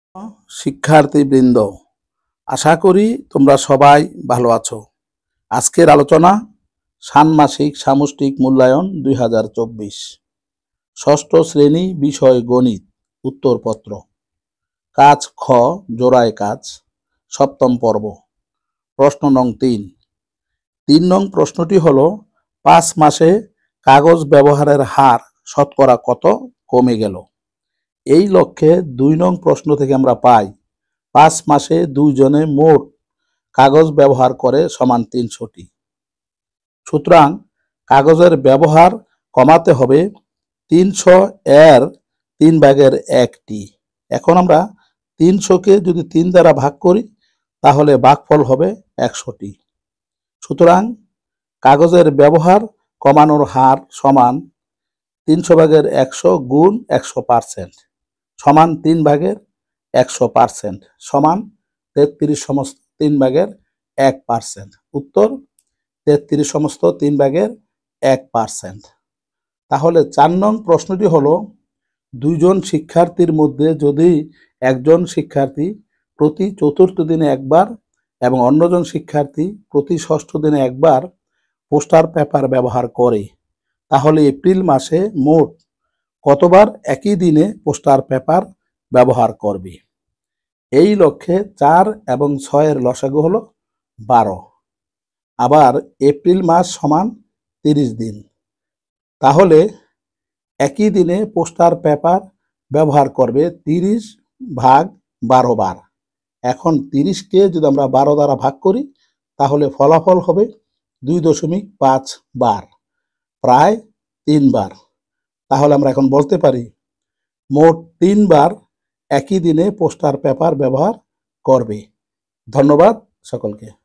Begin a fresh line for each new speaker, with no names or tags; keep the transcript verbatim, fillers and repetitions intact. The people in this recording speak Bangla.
শিক্ষার্থীবৃন্দ, আশা করি তোমরা সবাই ভালো আছো। আজকের আলোচনা ষান্মাসিক সামষ্টিক মূল্যায়ন দুই হাজার চব্বিশ, ষষ্ঠ শ্রেণী, বিষয় গণিত, উত্তরপত্র, কাজ খ, জোড়ায় কাজ, সপ্তম পর্ব, প্রশ্ন নং তিন। তিন নং প্রশ্নটি হলো, পাঁচ মাসে কাগজ ব্যবহারের হার শতকরা কত কমে গেল? এই লক্ষ্যে দুই নং প্রশ্ন থেকে আমরা পাই পাঁচ মাসে দুইজনে মোট কাগজ ব্যবহার করে সমান তিনশোটি। সুতরাং কাগজের ব্যবহার কমাতে হবে তিনশো এর তিন ভাগের একটি। এখন আমরা তিনশোকে যদি তিন দ্বারা ভাগ করি তাহলে ভাগফল হবে একশোটি। সুতরাং কাগজের ব্যবহার কমানোর হার সমান তিনশো ভাগের একশো গুণ একশো পার্সেন্ট সমান তিন ভাগের একশো পার্সেন্ট সমান তেত্রিশ সমস্ত তিন ভাগের এক পার্সেন্ট। উত্তর তেত্রিশ সমস্ত তিন ভাগের এক পার্সেন্ট। তাহলে চার নং প্রশ্নটি হলো, দুইজন শিক্ষার্থীর মধ্যে যদি একজন শিক্ষার্থী প্রতি চতুর্থ দিনে একবার এবং অন্যজন শিক্ষার্থী প্রতি ষষ্ঠ দিনে একবার পোস্টার পেপার ব্যবহার করে, তাহলে এপ্রিল মাসে মোট কতবার একই দিনে পোস্টার পেপার ব্যবহার করবে? এই লক্ষ্যে চার এবং ছয়ের লসাগু হলো বারো। আবার এপ্রিল মাস সমান তিরিশ দিন, তাহলে একই দিনে পোস্টার পেপার ব্যবহার করবে তিরিশ ভাগ বারো বার। এখন তিরিশকে যদি আমরা বারো দ্বারা ভাগ করি তাহলে ফলাফল হবে দুই দশমিক পাঁচ বার, প্রায় তিনবার। তাহলে আমরা এখন বলতে পারি মোট তিনবার একই দিনে পোস্টার পেপার ব্যবহার করবে। ধন্যবাদ সকলকে।